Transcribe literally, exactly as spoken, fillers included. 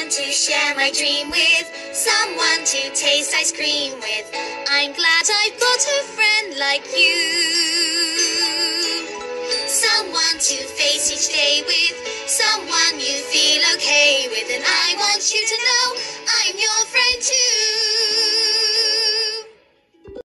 to share my dream with, someone to taste ice cream with. I'm glad I've got a friend like you.